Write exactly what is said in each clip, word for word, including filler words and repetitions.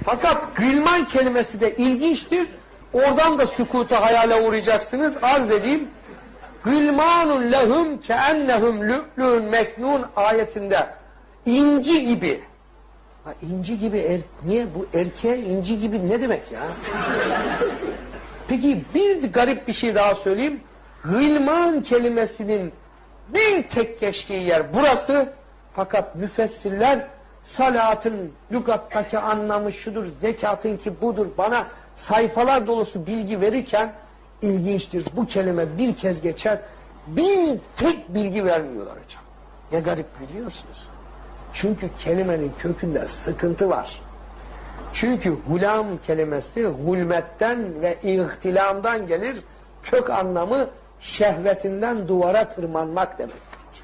Fakat gılman kelimesi de ilginçtir. Oradan da sükuta hayale uğrayacaksınız. Arz edeyim. Gılmanun lehum keennehum lü'lün meknun ayetinde inci gibi. Ha, inci gibi er, niye bu erkeğe inci gibi ne demek ya? Peki bir garip bir şey daha söyleyeyim. Gılman kelimesinin bir tek geçtiği yer burası. Fakat müfessirler salatın lügattaki anlamı şudur, zekatın ki budur bana sayfalar dolusu bilgi verirken ilginçtir. Bu kelime bir kez geçer, bir tek bilgi vermiyorlar hocam. Ne garip biliyor musunuz? Çünkü kelimenin kökünde sıkıntı var. Çünkü gulam kelimesi gulmetten ve ihtilamdan gelir. Kök anlamı şehvetinden duvara tırmanmak demek.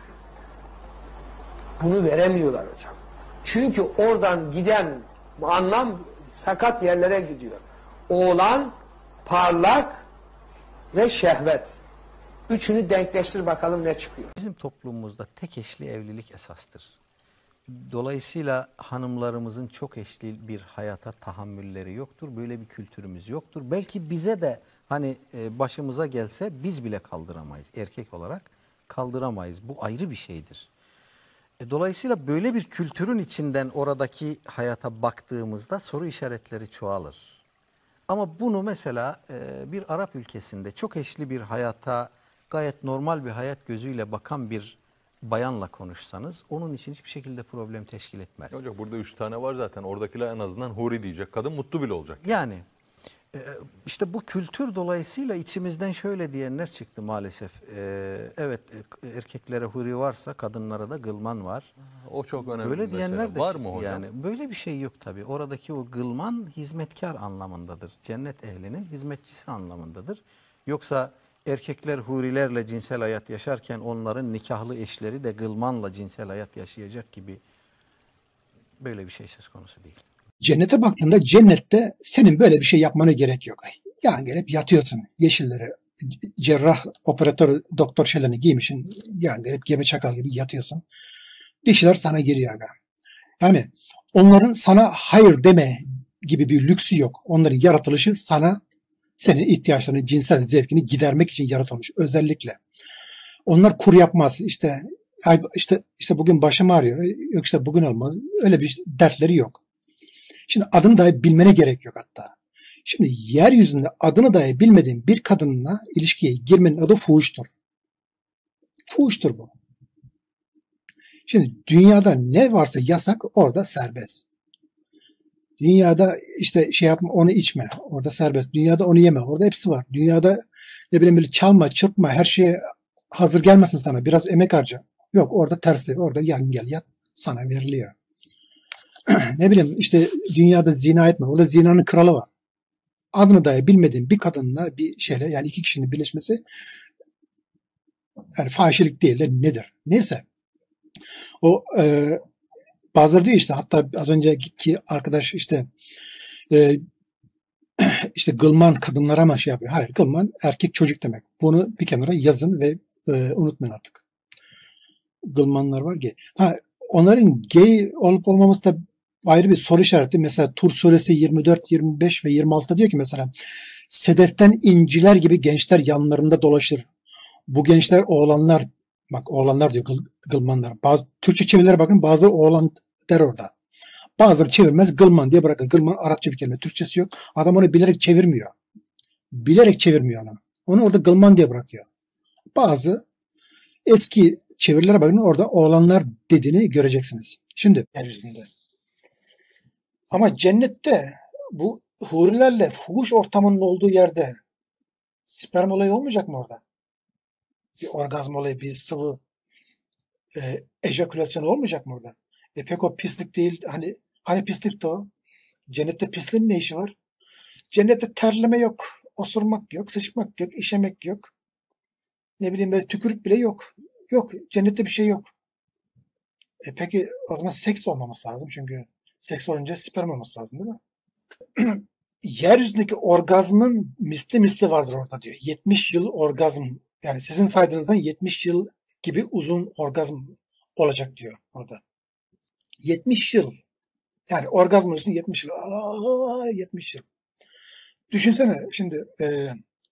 Bunu veremiyorlar hocam. Çünkü oradan giden anlam sakat yerlere gidiyor. Oğlan, parlak ve şehvet. Üçünü denkleştir bakalım ne çıkıyor. Bizim toplumumuzda tek eşli evlilik esastır. Dolayısıyla hanımlarımızın çok eşli bir hayata tahammülleri yoktur. Böyle bir kültürümüz yoktur. Belki bize de hani başımıza gelse biz bile kaldıramayız. Erkek olarak kaldıramayız. Bu ayrı bir şeydir. Dolayısıyla böyle bir kültürün içinden oradaki hayata baktığımızda soru işaretleri çoğalır. Ama bunu mesela bir Arap ülkesinde çok eşli bir hayata gayet normal bir hayat gözüyle bakan bir bayanla konuşsanız onun için hiçbir şekilde problem teşkil etmez. Hocam burada üç tane var zaten. Oradakiler en azından huri diyecek. Kadın mutlu bile olacak. Yani işte bu kültür dolayısıyla içimizden şöyle diyenler çıktı maalesef. Evet, erkeklere huri varsa kadınlara da gılman var. O çok önemli. Böyle diyenler de var mı hocam? Yani böyle bir şey yok tabii. Oradaki o gılman hizmetkar anlamındadır. Cennet ehlinin hizmetçisi anlamındadır. Yoksa erkekler hurilerle cinsel hayat yaşarken onların nikahlı eşleri de gılmanla cinsel hayat yaşayacak gibi böyle bir şey söz konusu değil. Cennete baktığında cennette senin böyle bir şey yapmana gerek yok. Yani gelip yatıyorsun yeşilleri, cerrah, operatör, doktor şeylerini giymişsin. Yani gelip gebe çakal gibi yatıyorsun. Dişiler sana giriyor aga. Yani onların sana hayır deme gibi bir lüksü yok. Onların yaratılışı sana senin ihtiyaçlarını, cinsel zevkini gidermek için yaratılmış özellikle. Onlar kur yapmaz. İşte işte işte bugün başım ağrıyor. Yok işte bugün olmaz. Öyle bir dertleri yok. Şimdi adını dahi bilmene gerek yok hatta. Şimdi yeryüzünde adını dahi bilmediğin bir kadınla ilişkiye girmenin adı fuhuştur. Fuhuştur bu. Şimdi dünyada ne varsa yasak orada serbest. Dünyada işte şey yapma onu içme orada serbest. Dünyada onu yeme orada hepsi var. Dünyada ne bileyim böyle çalma çırpma her şeye hazır gelmesin sana biraz emek harca. Yok orada tersi orada yan gel yat sana veriliyor. Ne bileyim işte dünyada zina etme. Orada zinanın kralı var. Adını dahi bilmediğin bir kadınla bir şeyle yani iki kişinin birleşmesi yani fahişelik değil de nedir? Neyse. O e, bazıları diyor işte hatta az önceki arkadaş işte e, işte gılman kadınlara mı şey yapıyor? Hayır gılman erkek çocuk demek. Bunu bir kenara yazın ve e, unutmayın artık. Gılmanlar var ki. Ha, onların gay olup olmaması da ayrı bir soru işareti. Mesela Tur suresi yirmi dört, yirmi beş ve yirmi altıda diyor ki mesela sedeften inciler gibi gençler yanlarında dolaşır. Bu gençler oğlanlar bak oğlanlar diyor gıl, gılmanlar. Bazı Türkçe çevirilere bakın bazı oğlan der orada. Bazıları çevirmez gılman diye bırakın. Gılman Arapça bir kelime. Türkçesi yok. Adam onu bilerek çevirmiyor. Bilerek çevirmiyor onu. Onu orada gılman diye bırakıyor. Bazı eski çevirilere bakın orada oğlanlar dediğini göreceksiniz. Şimdi yeryüzünde. Ama cennette bu hurilerle fuhuş ortamının olduğu yerde sperm olayı olmayacak mı orada? Bir orgazm olayı, bir sıvı e, ejakülasyon olmayacak mı orada? E pek o pislik değil. Hani hani pislik de o. Cennette pisliğin ne işi var? Cennette terleme yok, osurmak yok, sıçmak yok, işemek yok. Ne bileyim böyle tükürük bile yok. Yok, cennette bir şey yok. E peki o zaman seks olmaması lazım çünkü seks olunca sperm olması lazım değil mi? Yeryüzündeki orgazmın misli misli vardır orada diyor. yetmiş yıl orgazm yani sizin saydığınızdan yetmiş yıl gibi uzun orgazm olacak diyor orada. yetmiş yıl. Yani orgazm olursun yetmiş yıl. Aa, yetmiş yıl. Düşünsene şimdi e,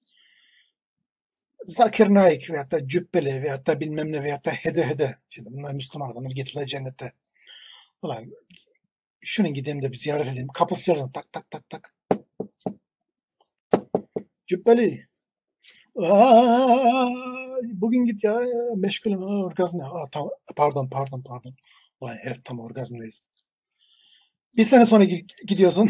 Zakir Naik veyahut da Cübbeli veyahut da bilmem ne veyahut da Hede Hede. Şimdi bunlar Müslüman adamlar getirilir cennette. Ulan şunun gideyim de bir ziyaret edeyim. Kapısı çalsın. Tak tak tak tak. Cübbeli. Aa, bugün git ya. Meşgulüm. Aa, orgazm ya. Aa, tam, pardon pardon pardon. Ulan herif tam orgazmdayız. Bir sene sonra gidiyorsun.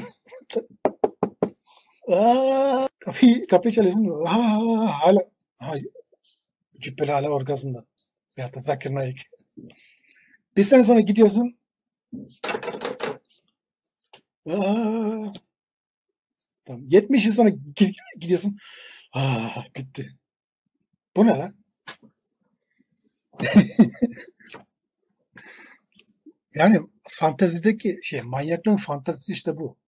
Aa, kapıyı, kapıyı çalıyorsun. Aa, hala. Aha, Cübbeli hala orgazmda. Veyahut da Zakir Naik. Bir sene sonra gidiyorsun. Aa, tamam. yetmiş yıl sonra gidiyorsun. Aa, bitti. Bu ne lan? Yani fantazideki şey, manyaklığın fantazisi işte bu.